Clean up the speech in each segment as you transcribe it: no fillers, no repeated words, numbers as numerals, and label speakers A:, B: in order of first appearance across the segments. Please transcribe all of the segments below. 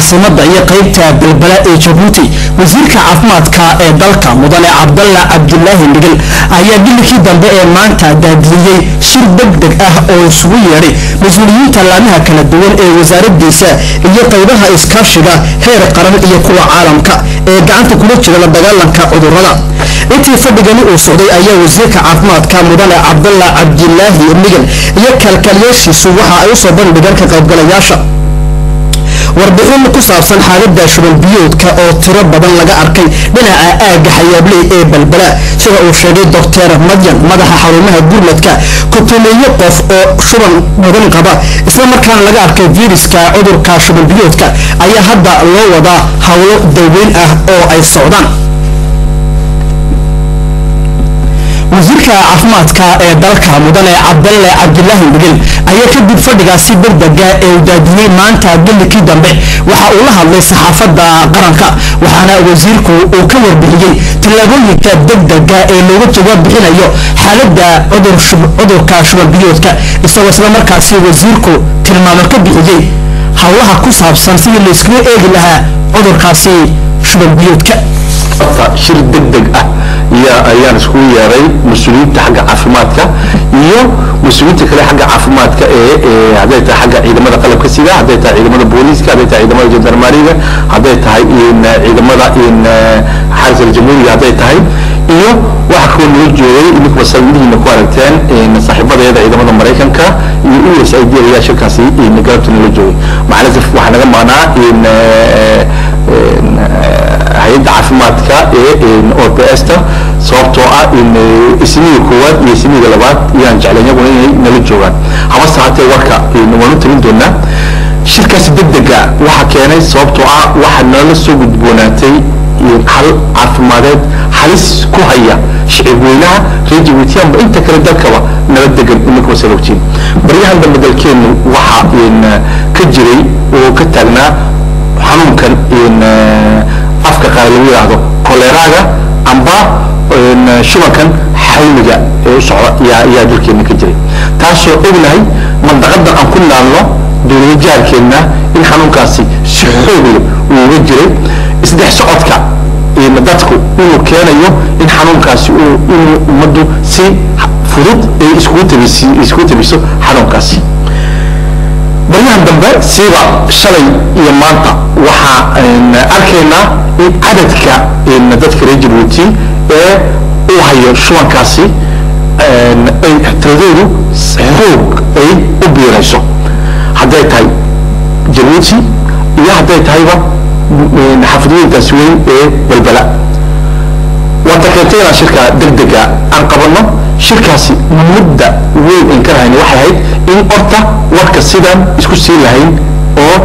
A: عاصمة هي قيبتها بالبلاء جيبوتي وزيرك عفماتك دالك مدن عبد الله نجل أيا بلك دنبئ مانتا دادليي شر دقدق أو سويري مسؤوليين تلامها كان الدول وزارة ديسا هي قيبها إسكافشغا هير قرن هي كل عالمك قعنت كل شيء لدغالنك عذرنا انتي فدغني او سوداي أيا وزيرك عفماتك مدن عبد الله نجل هي كالكاليشي سوحا أي soo bandhigan ka qaybgalayaasha warbixin ku saabsan xaaladda shuban biyoodka oo tiro badan laga arkay dhinaca aaga xayaabley ee balbala sida uu sheegay Dr. Madyan madaxa xarumaha gurmadka kutumeeyo qof oo shuban badan qaba isla markaana laga arkay viruska cudurka shuban biyoodka ayaa hadda loo wadaa hawlo daweyn ah oo ay socdaan وزيرك عفماتك دالك مدن عبد الله نجل أيا كدب فدغاسي دغدغا داديي مانتا دلكي دنبه waxa uu la hadlay saxaafada qaranka waxaana wasiirku uu ka warbixiyay talaabooyinka degdega ee looga jawaab bixinayo xaaladda cudurka shuban biyoodka isla markaasi wasiirku tilmaamo ka bixiyay hawlaha ku saabsan sidii la isku eegi lahaa cudurkaasi shuban biyoodka
B: shir degdeg ah ayaan isku yeeray mas'uuliyiinta xagga caafimaadka iyo mas'uuliyiinta kale xagga caafimaadka ee haday tahay xagga ciidamada qalabka sida haday tahay ciidamada booliska haday tahay ciidamada jandarmeriga haday tahay ciidamada xarunta jamhuuriga haday tahay iyo waxa ku noo joogay in mas'uuliyiinta ku aragteen saaxiibada ciidamada Mareykanka iyo USAID ayaa shirkaasi galabta noo joogay macallin waxa naga maanaa hay'adda caafimaadka OPS-ta sababtoo ah in isniga koowaad iyo isniga labaad yaan jeclaynaa inay nala joogaan haba saatee warka waanu tarin doonaa shirkaasi degdega waxa keenay sababtoo ah waxa nala soo gudboonaatay hal caafimadeed halis ku haya shicibweynaha reer Djibouti amba inta kale dalkaba nala degan inuu ku salowtiin bariyahan dambe dalkeenu waxa ka jiray oo ka taagnaa xanuunkan afka qaar lagu yiraahdo koleraga amba shubankan xawliga ee socda yaa dalkeena ka jiray taasoo ognahay mandaqada aan ku naalno dowladda jaarkeena in xanuunkaasi si xoog leh uu uga jiray isdhex socodka dadku inuu keenayo in xanuunkaasi uu ummaddu si fudud ay isku tabiso xanuunkaasi baryahan dambe sida shalay iyo maanta waxa arkaynaa in cadadka dadka reer Djibouti ee uu hayo shubankaasi ay ixtiraadeedu xoog ay u biirayso haday tahay Djibouti iyo haday tahayba xafidooyinkaas weyn ee balbala wata keentayna shirka degdega aan qabanno shirkaasi mudda weyn in ka hayno waxay ahayd in orta warka sidan isku sii lahayn oo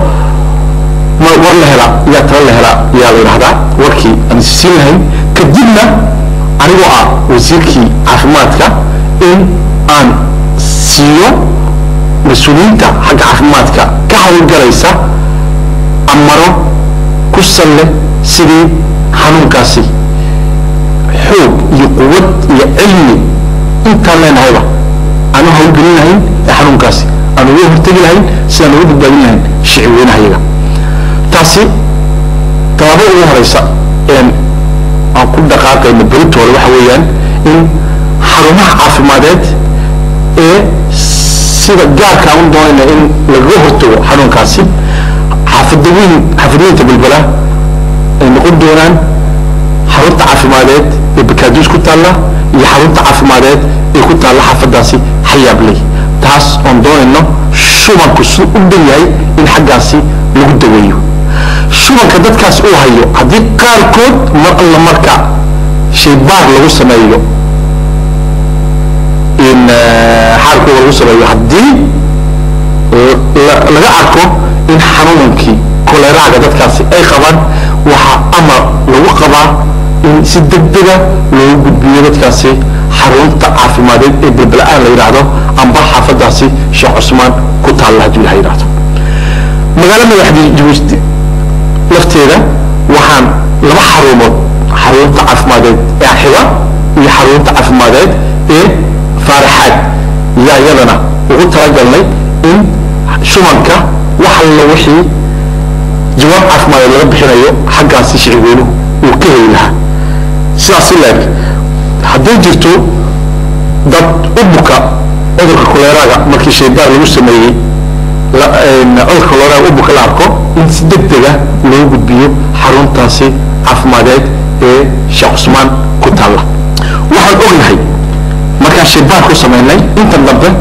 B: war la hela yaa tala la hela yaa la yiraahdaa warkii aan sii lahayn kadibna anigoo ah wasiirkii caafimaadka in aan siiyo mas'uuliyiinta xagga caafimaadka ka hawlgalaysa amaro ku salle sidii xanuunkaasi xoog iyo quwad iyo cilmi intaan leenahayba aanu hawlgelin lahayn xanuunkaasi aanu uga hortegi lahayn sidaan uga badbaadin lahayn shicibweynahayaga taasi tallaabo ugu horeysa aan ku dhaqaaqayno beritooda waxa weeyaan in xarumaha caafimadeed ee sida gaarka aan doonayna in laga hortago xanuunkaasi xaafadooyinka balbala ay noqon doonaan xarunta caafimadeed ee Bakaadus ku taala iyo xarunta caafimadeed ee ku taala xaafadaasi Xayaabley taas oo doonayno shubanku si u dhayahay in xaggaasi lagu daweeyo shubanka dadkaas uu hayo haddii qaarkood mar alla marka shay baar lagu sameeyo in xaalku lagu sameeyo haddii laga arko in xanuunkii koleraga dadkaasi ay qabaan waxa amar lagu qabaa in si degdega loo gudbiyo dadkaasi xarunta caafimadeed ee balbala la yiraahdo amba xaafadaasi Sheekh Cusmaan ku taala hadii la yiraahdo magaalada madaxda Djibouti lafteeda waxaan laba xarumood xarunta caafimadeed ee Xiwa iyo xarunta caafimadeed ee Faaraxaad iyadana ugu talagalnay in shubanka waxa la wixii jawaab caafimaad laga bixinayo xaggaasi shicibweynuhu uu ka heli lahaa sidaas leeg haddii jirto dad u buka cudurka koleeraga markii shaybaar lagu sameeyey cudurka koleeraga u buka la arko in si degdega loo gudbiyo xaruntaasi caafimadeed ee Sheekh Cusmaan ku taalla waxaan ognahay markaan shaybaar ku sameynay inta dambe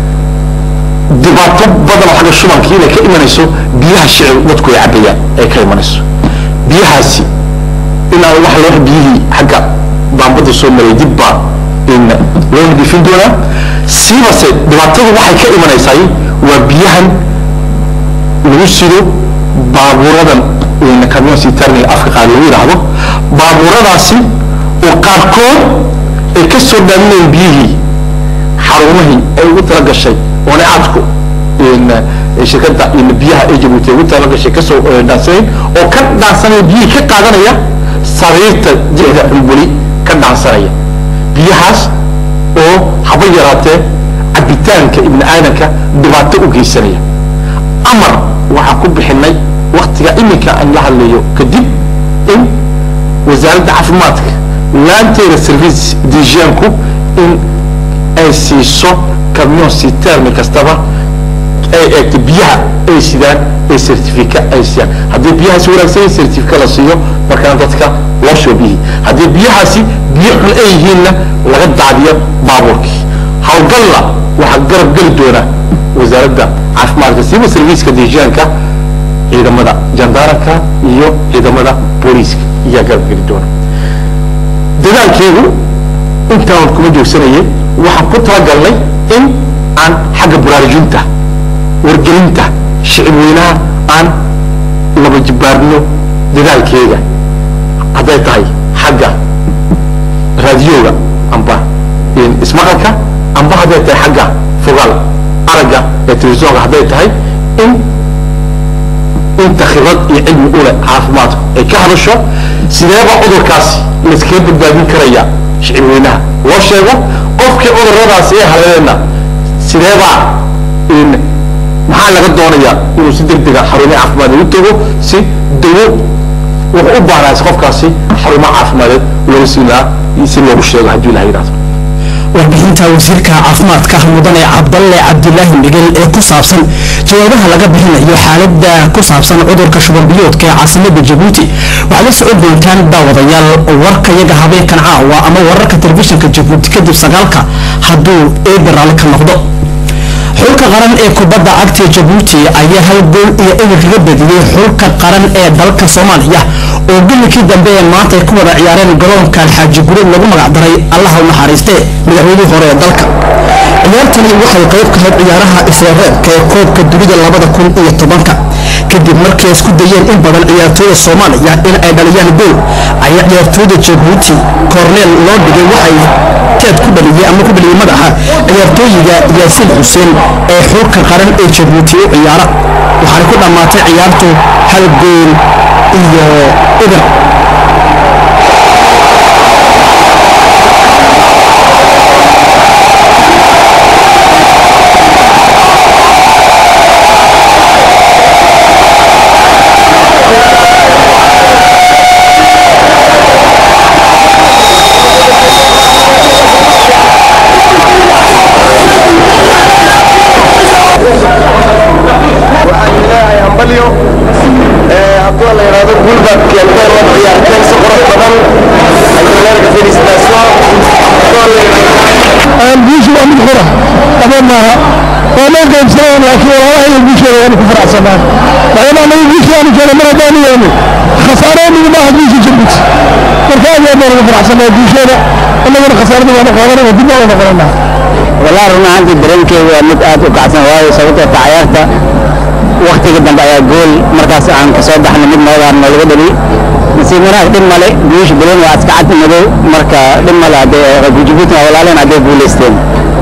B: dhibaato badan oo xagga shubankii inay ka imanayso biyaha shicib dadku ay cabayaan ay ka imanayso biyahaasi in ay wax loo biyihii xagga baambada soo maray dib baa in loo nadiifin doonaa siibase dhibaatadu waxay ka imanaysaa waa biyahan lagu sido baabuuradan camion citerne afka qaar lagu yidhaahdo baabuuradaasi oo qaarkood ay ka soo dhaaminayeen biyihii xarumihii ay ugu tala gashay oona aadku shirkadda biyaha ee Jabuuti ugu tala gashay ka soo dhaansanay oo ka dhaansanay biyihii ka qaadanaya sariirta jihda xumbuli ka dhaansanaya biyahaas oo haba yaraatee cabitaanka ibn aadanka dhibaato u geysanaya amar waxaa ku bixinay waqtiga iminka aan la hadlayo kadib in wasaaradda caafimaadka laanteeda service dijianku in ay siiso camion citerne kastaba ay eegto biyaha ay sidaan ay certificate ay siiyaan haddii biyahaasi wanaagsan certificate la siiyo markaan dadka loo soo bihi haddii biyahaasi biyo xun ay yihiinna laga daadiyo baabuurkii hawlgalla waxaa garab geli doona wasaaradda caafimaadka siiba serviceka dijianka ciidamada jandaranka iyo ciidamada booliiska ayaa garab geli doona dadaalkeedu intaan kuma joogsanayay waxaan ku talagalnay in aan xagga baraarujinta wargelinta shicibweynaha aan laba jibaarno dadaalkeeda hadday tahay xagga raadiyoga amba ismaqalka amba hadday tahay xagga fogaal aragga ee telefisonka hadday tahay in inta khibrad iyo cilmi u leh caafimaadku ay ka hadasho sideeba cudurkaasi layskaga badbaadin karaya shicibweynaha loo sheego qofkii cuduradaasi ee haleelena sideebaa maxaa laga doonayaa inuu si degdega xarumo caafimaad ugu tago si dawo wuxuu u baahnaas qofkaasi xarumo caafimadeed looga siinaa si loogu sheego haddii ilaha yidhahdo
A: warbixinta wasiirka caafimaadka mudane cabdalle cabdilaahi migel ee ku saabsan jawaabaha laga bixinayo xaaladda ku saabsan cudurka shuban biyoodka ee caasimada Jabuuti waxaa la socon doontaan daawadayaal warka iyaga habeenkan caawa ama wararka telefishinka Jabuuti kadib sagaalka hadduu eebaraal ka noqdo xulka qaran ee kubadda cagta Jabuuti ayaa hal gool iyo eber kaga badiyay xulka qaran ee dalka Soomaaliya oo goolkii dambe ee maanta ay ku wada ciyaareen garoonka Alxaaji Gurud lagu magac daray Allah u naxariiste madaxweynihii hore ee dalka ciyaartani waxay qayb ka ahayd ciyaaraha isreebka ee koobka dunida 2010 kadib markii ay isku dayeen in badan ciyaartooyda Soomaaliya in ay dhaliyaan gool ayaa ciyaartooyda Jabuuti Cornel loo dhigay waxay teed ku dhaliyay ama ku dhaliyay madaxa ciyaartooyga Yaasin Xuseen ee xulka qaran ee Jabuuti u ciyaara waxaana ku dhamaatay ciyaartu hal gool iyo eber وما كان سوى لكن والله يبيشوا يعني كفر عسمان فأنا ما يبيشوا يعني كان مرة ثانية يعني خسارين من واحد بيشوا جبت فركان يا مرة كفر عسمان يبيشوا أنا من خسارين وأنا قارن ودنا وأنا قارنا
C: والله رنا عندي برينك ومتأت وقعسنا واي سويت تعيرته وقت جدا بقى جول مركز عن كساد احنا من موضوع الموضوع ده نسينا دم مالي بيش بلون واسكعت مدو مركز دم مالا جبوتنا ولا لنا ده بولستين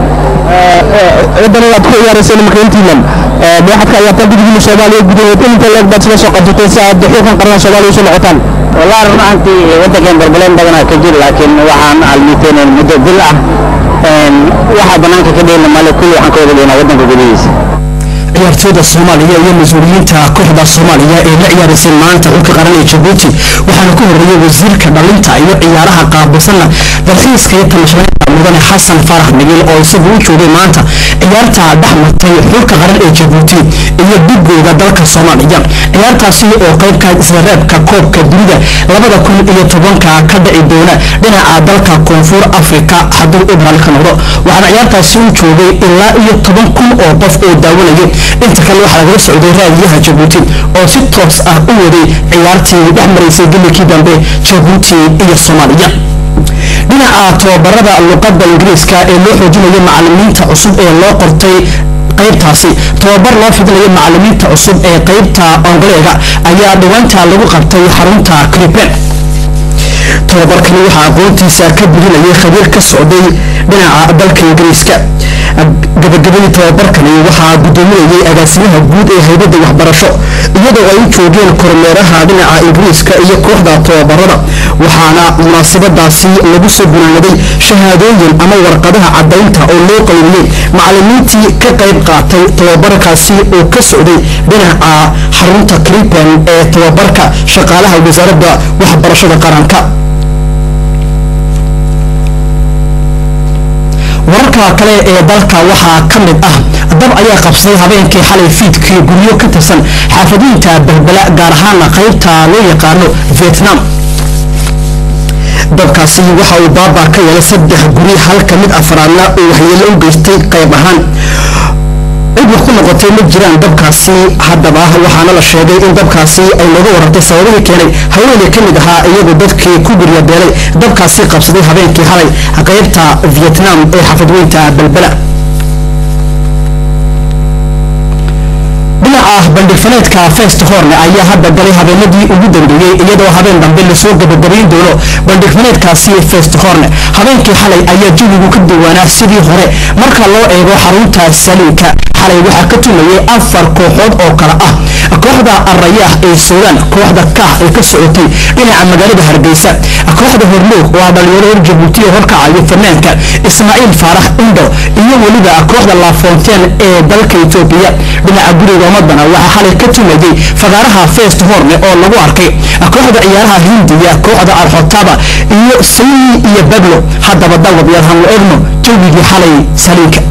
A: ربنا يدخل يا رسول مكانتنا بواحد كان يعتقد في الشمال يبدو انت اللي بس سوق تساعد دحيحا قرن الشمال يوصل عطان
C: والله رنا انت وانت كان بربلين بدنا كجيل لكن وحان على 200 المدة دلع واحد بنانك كده لما كل وحان كده لنا ودنا كجيليس
A: ciyaartooyda Soomaaliya iyo mas'uuliyiinta kooxda Soomaaliya ee la ciyaaraysan maanta xulka qaran ee Djibouti waxaana ku horeeyay wasiirka dhalinta iyo ciyaaraha qaabilsan dalxiiska iyo tamashabeynta mudane Xasan Farax Nigel oo isagu u joogay maanta ciyaarta dhaxmartay xulka qaran ee Djibouti iyo dibgooda dalka Soomaaliya ciyaartaasi oo qayb ka isla reebka koobka dunida 2010 ka dhici doona dhinaca dalka Koonfur Afrika hadduu Ibrahim ka noqdo waxaana ciyaartaasi u joogay ilaa iyo 10,000 oo qof oo daawanaya inta kale waxaa laga socday raadiyaha Djibouti oo si toos ah u waday ciyaartii dhexmaraysay galkii dambe Djibouti iyo Soomaaliya dhinaca tababarada luqadda Ingiriiska ee loo xoojinayo macallimiinta cusub ee loo qortay qaybtaasi tababar loo fidinayo macallimiinta cusub ee qaybta Ingiriiska ayaa dhawaanta lagu qabtay xarunta Crippen tababarkani waxaa aqoontiisa ka burinayay khabiir ka socday dhinaca dalka Ingiriiska gabagabadii tababarkani waxaa gudoominayay agaasimaha guud ee hay'adda waxbarasho iyadoo ay u joogeen kormeeraha dhinaca Ingiriiska iyo kooxda tababarada waxaana munaasabadaasi lagu soo gunaanaday shahaadooyin ama warqadaha cadaynta oo loo qaybiyay macallimiintii ka qayb qaatay tababarkaasi oo ka socday dhinaca xarunta Crippen ee tababarka shaqaalaha wasaaradda waxbarashada qaranka wararka kale ee dalka waxaa ka mid ah dab ayaa qabsaday habeenkii xalay fiidkii guryo ka tirsan xaafadiinta Balbala gaar ahaan qaybta loo yaqaano Vietnam dabkaasi waxa uu baaba ka yeelay 3 guri halka mid afraadna uu waxyeello u geystay qayb ahaan cid wax ku noqotay ma jiraan dabkaasi haddaba waxaana la sheegay in dabkaasi ay laga warartay sababihii keenay haweeney ka mid ahaa iyagoo dadkii ku gurya beelay dabkaasi qabsaday habeenkii xalay qaybta Vietnam ee xaafadweynta Balbala bandhigfaneedka Feest Horne ayaa hadda galay habeenadii ugu dambeeyay iyadoo habeen dambe la soo gabagabayn doono bandhigfaneedkaasi Feest Horne habeenkii xalay ayaa jawigu ka duwanaa sidii hore marka loo eego xarunta Saliinka xalay waxaa ka tumayay 4 kooxood oo kala ah kooxda Arrayaah ee Suudaan kooxda Kah ee ka socotay dhinaca magaalada Hargeysa kooxda Hormuud waa dhalinyaro Djibouti oo horkacaya fanaanka Ismaaciil Faarax Indo iyo waliba kooxda La Fontaine ee dalka Itoobiya dhinaca guriga Madana waxaa xalay ka tumayay fagaaraha Feest Horne oo lagu arkay kooxda ciyaaraha Hindiya kooxda Al-Hottaba iyo Sayni iyo Baglo haddaba dawad han eegno jawigii xalay Saliinka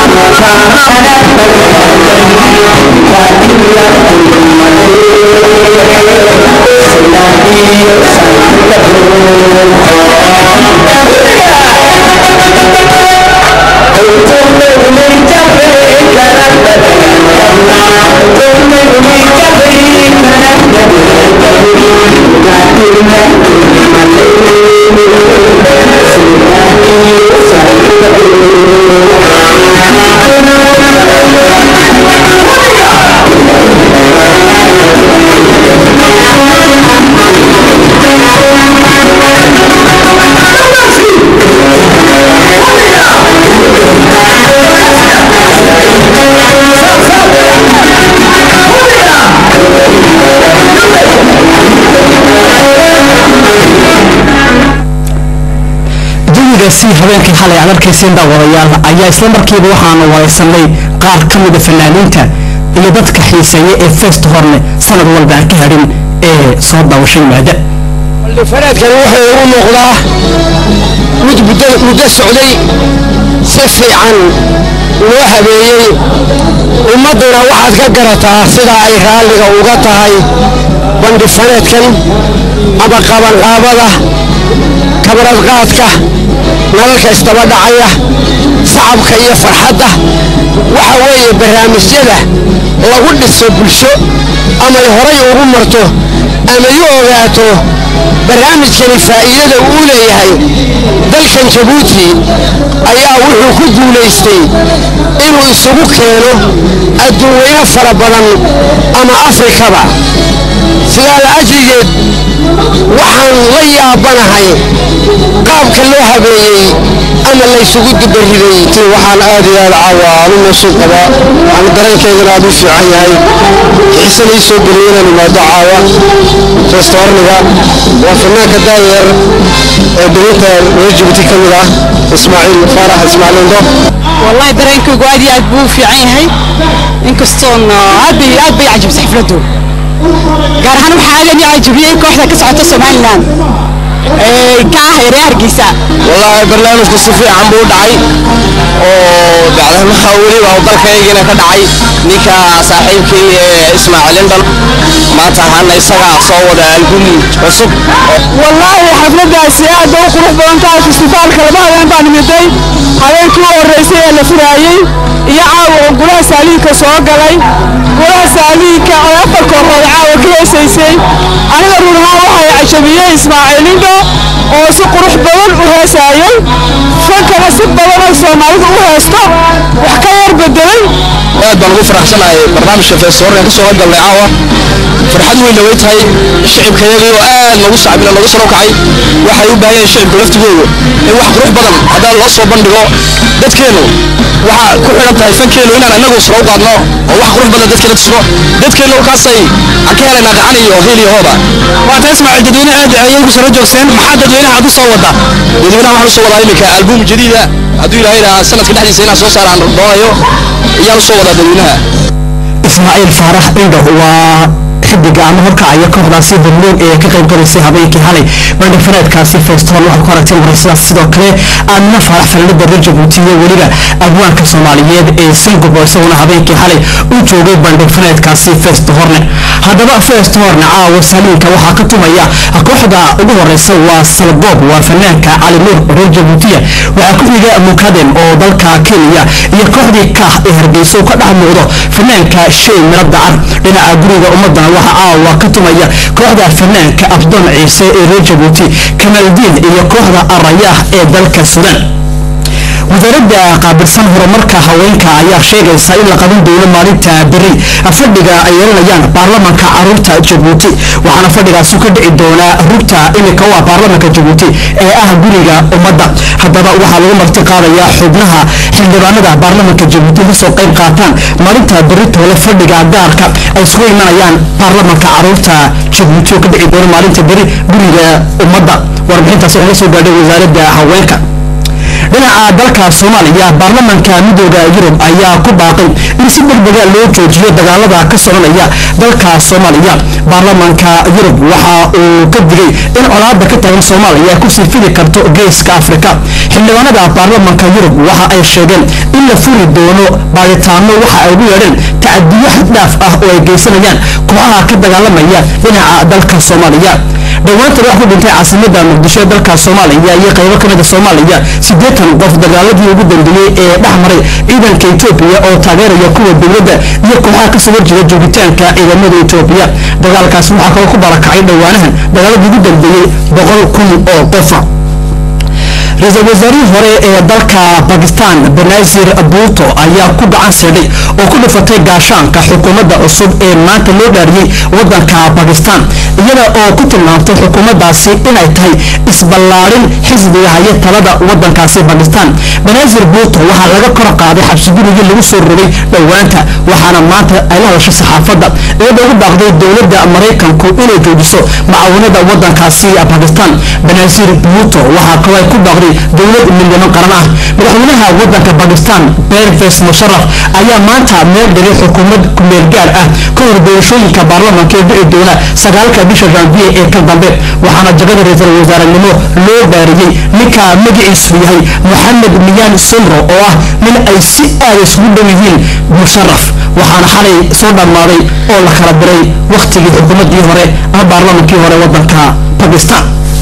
A: si habeenkii xalay adarkaysan daawadayaal ayaa isla markiiba waxaanu wareysanay qaar ka mid ah fanaaniinta iyo dadka xiiseeya ee feest horne sanad walba aan ka hadhin ee soo daawashay maada
D: fanaadkan wuxuu ugu muuqdaa muddo socday si fiican loo habeeyey ummaduna waxaad ka garataa sida ay raalliga uga tahay bandhig fanaadkan ama qabanqaabada kabarad qaadka nalalka istaba dhacaya sacabka iyo farxadda waxa weeye barnaamijyada lagu dhiso bulsho ama ay horay ugu marto ama ay ogaato barnaamijkani faa'iidada uu leeyahay dalkan Jabuuti ayaa wuxuu ku guuleystay inuu isugu keeno adduunyo fara badan ama Afrikaba sidaa la ajrigeed waxaan la yaabanahay qaabka loo habeeyey ama la isugu dubariday waxaan aad iyo aad caawin noo qaba aan dareenkeedana aad u fiican yahay xiisanay soo galiyeen maado caawa restaurantga waa fanaanka daayer ee dowladda Jabuuti ka mid ah Ismaaciil Faarax Ismaaciil Ndo
E: والله dareenkaygu aad iyo aad buu u fiican yahay inkastoo aad bay cajab xafladu gaar ahaan waxa aad iyo cajabiyay kooxda ka socota Soomaaliland ka heerarkiisa
D: والله barnaamijku si fiican buu dhacay oo bacdana wali waa dalkaygina ka dhacay ninka saaxiibkii Ismaaciil Ndo maanta hana isaga soo wada album cusub
E: والله xafladaasi aad u qurux badan tahay festivalka labadan baan miday habeenkii u horeysay ee la furaayay iyo caawa golaha saaliinka soo galay golaha saaliinka oo afar kooxood caawa ka heesaysay aniga ruuxa waxay cajabiyay Ismaaciil Ndo oo si qurux badan u heesayay fankana si badan oo Soomaalidu u heesto wax ka yar bedelay
D: aad baan ugu faraxsanahay barnaamijka feesoorka ka soo galay caawa farxad weyn way tahay shacabkayga oo aad lagu sacbina lagu soo kacay waxay u baahan yihiin shacabka laftigooda in wax qurux badan hadaa loo soo bandhigo dadkeenu waxa ku xiran tahay fankeenu inaan anagu soo qaadno oo wax qurux badan dadkeena tusno dadkeenu kaasay aan ka helana gacan iyo heel iyo hooba waa taas ma dadweyne aad ayay ku soo joogsan maxaa dadweynaha aad u soo wada dadweynaha waxa soo wada imika album jadiida haduu ilaahay sanadka dhexdiisa inaan soo saaraan doonayo iyaan soo wada dadweynaha
A: Ismaaciil Faarax Ndo waa xidiga ama horkacaya kooxdaasi hormuud ee ka qayb galaysay habeenkii xalay bandhig fanaadkaasi feestoon waxa ku aragtay waraysidaas sidoo kale aadna Faarax fanaanada reer Jabuuti iyo weliba abwaanka Soomaaliyeed ee Singapore isaguna habeenkii xalay u joogay bandhig fanaadkaasi feestoorne haddaba feestoorne caawa saaliinka waxaa ka tumaya kooxda ugu horeysa waa Salgoob waa fanaanka Cali Nuur reer Jabuuti waxaa ku xiga Mukadem oo dalka Kenya iyo kooxdii ka ee Hargeysa ka dhex muuqdo fanaanka Shay Mirada dhinaca guriga ummadda waxa caawa ka tumaya kooxda fanaanka Abdon Ciise ee reer Jabuuti Kamaldiin iyo kooxda Arayah ee dalka Suudaan wasaaradda qaabilsan horumarka haweenka ayaa sheegaysa in la qaban doono maalinta beri fadhiga ay yeelanayaan baarlamaanka caruurta Jabuuti waxaana fadhigaas ka dhici doona rugta imika waa baarlamaanka Jabuuti ee ah guriga ummadda haddaba waxaa lagu marti qaadayaa xubnaha xildhibaanada baarlamaanka Jabuuti ka soo qayb qaataan maalinta beri toole fadhiga gaarka ay isku imanayaan baarlamaanka caruurta Jabuuti oo ka dhici doona maalinta beri guriga ummadda warbixintaas waxay soo gaadhay wasaaradda haweenka dhinaca dalka Soomaaliya baarlamaanka midowga Yurub ayaa ku baaqay in si degdeg ah loo joojiyo dagaalada ka soconaya dalka Soomaaliya baarlamaanka Yurub waxa uu ka digay in colaadda ka tagan Soomaaliya ku sii fidi karto geeska Afrika xildhibaanada baarlamaanka Yurub waxa ay sheegeen in la furi doono baaritaano waxa ay ugu yeedheen tacadiyo xad dhaaf ah oo ay geysanayaan kooxaha ka dagaalamaya dhinaca dalka Soomaaliya dhawaantan waxa ku dhintay caasimadda Muqdisho ee dalka Soomaaliya iyo qaybo ka mid ah Soomaaliya 80 qof dagaaladii ugu dambeeyay ee dhaxmaray ciidanka Itoobiya oo taageeraya kuwa dowladda iyo kooxaha ka soo horjeeda joogitaanka ciidamada Itoobiya dagaalkaas waxa ku barakacay dhawaanahan dagaaladii ugu dambeeyay 100,000 oo qof رئيس وزراء هوري دالكا باكستان بنازير بوتو ايا كو غعان سيدي او كو دفتay gaashaanka xukuumadda cusub ee maanta loo dhaariyay wadanka Pakistan iyada oo ku tilmaantay xukuumaddaasi inay tahay isballaarin xisbiga haya talada wadankaasi Pakistan Benazir Bhutto waxa laga kor qaaday xabsi gurigii lagu soo rogay dhawaanta waxaana maanta ay la hadashay saxaafadda iyadoo ugu baaqday dowladda Mareykanku inay joojiso macaawinada wadankaasi Pakistan Benazir Bhutto waxa kale ku baaqday dowlad milyan qaran ah madaxweynaha wadanka Pakistan Pervez Musharraf ayaa maanta meel dhigay xukuumad ku meel gaar ah ka hor doorashooyinka baarlamaanka ee dhici doona 9 bisha Janvier ee ka dambe waxaana jagada ra'iisul wasaarenimo loo dhaariyay ninka magaciisu yahay Mohammed Miyan Simro oo ah nin ay si aad isugu dhow yihiin Musharraf waxaana xalay soo dhamaaday oo la kala diray waqtigii xukuumaddii hore ama baarlamaankii hore wadanka Pakistan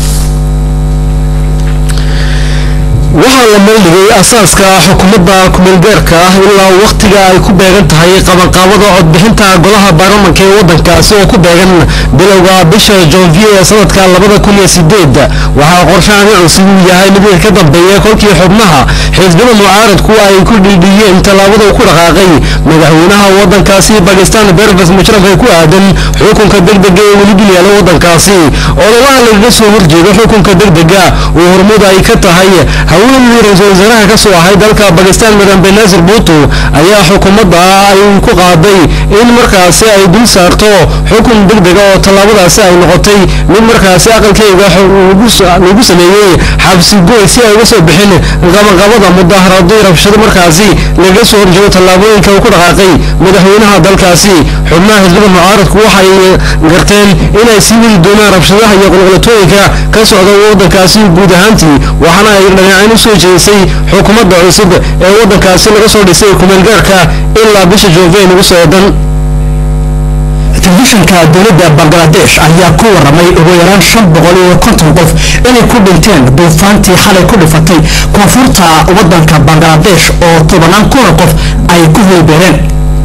A: waxaa la meeligay asaaska xukuumadda kumeelgaarka ah ilaa waqtiga ay ku beegan tahay qabanqaabada codbixinta golaha baarlamaanka ee wadankaasi oo ku beegan bilowga bisha Janvier ee sanadka 2008 waxaa qorshahan cusub yahay mid ka dambeeya kolkii xubnaha xisbiga mucaaradku ay ku dhigeen talaabada ku dhaqaaqay madaxweynaha wadankaasi Pakistan Pervez Musharraf ay ku aadan xukunka degdega ee weli yaala wadankaasi oo laga soo horjeedo xukunka degdega oo hormuud ay ka tahay رئيس وزراء كسو ahay dalka Pakistan Madam Benazir Bhutto ayaa xukuumadda ay ku qaaday in markaasi ay dul saarto xukun degdeg ah oo talaabadaasi ay noqotay mid markaasi aqalkayga ugu sameeyay xabsi gooy si ay uga soo bixin qabanqaabada mudaharaadyo rabshado markaasi laga soo horjeedo talaabooyinka uu ku dhaqaaqay madaxweynaha dalkaasi xubnaha xisbiga mucaaradku waxay garteen inay sii wadi doonaan rabshadaha iyo qulqulatooyinka ka socda wadankaasi guud ahaantii waxaana ay dhinacaan u soo jeesay xukuumadda cusub ee wadankaasi laga soo dhisay kumeelgaarka ilaa bisha Janvier ugu soo dan telefishinka dowladda Bangladesh ayaa ku waramay ugu yaraan 550 qof inay ku dhinteen duufaantii xalay ku dhifatay koonfurta wadanka Bangladesh oo 10,000 qof ay ku hoobeereen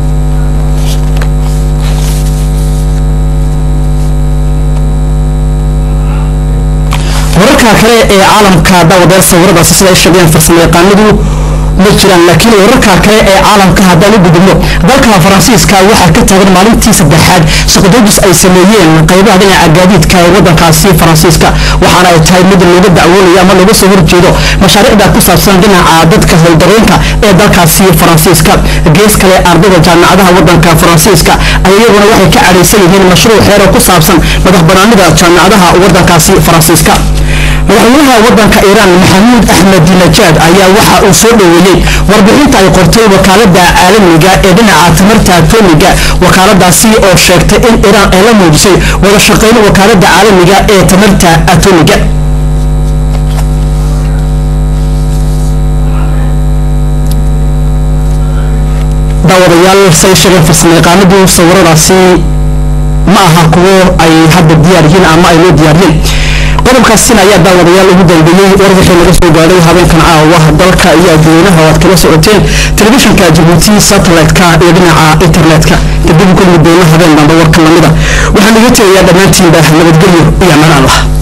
A: wararka kale ee caalamka dawada sawiradaasi sida ay sheegeen farsamayaqaanadu ma jiraan laakiin wararka kale ee caalamka haddaan u gudubno dalka Faransiiska waxaa ka taagan maalintii saddexaad shaqadoodis ay sameeyeen qaybaha dhinaca gaadiidka ee wadankaasi Faransiiska waxaana ay tahay mid looga dacwoonayo ama looga soo horjeedo mashaariicda ku saabsan dhinaca dadka hawldareenka ee dalkaasi Faransiiska gees kale ardayda jaamacadaha wadanka Faransiiska ayaguna waxay ka cadhaysan yihiin mashruuc xeer oo ku saabsan madaxbannaanida jaamacadaha wadankaasi Faransiiska madaxweynaha wadanka Iran Mohammed Ahmadinejad ayaa waxa uu soo dhaweeyay warbixinta ay qortay wakaaladda caalamiga ee dhinaca tamarta atomiga wakaaladaasi oo sheegtay in Iran ay la muujisay wada shaqayn wakaaladda caalamiga ee tamarta atomiga dawadayaal say sheegeen farsamayaqaanadu sawiradaasi ma aha kuwo ay hadda diyaar yihiin ama ay loo diyaariyeen qodobkaasina ayaa daawadayaal ugu dambeeyay wararka laga soo gaaray habeenkan caawa dalka iyo adduunyaha waad kala socoteen telefishinka Djibouti satellite-ka iyo dhinaca internet-ka kadib kulmi doona habeen dambe warka lamida waxaan iga tegayaa dhammaantiin nabadgelyo iyo amaan Allah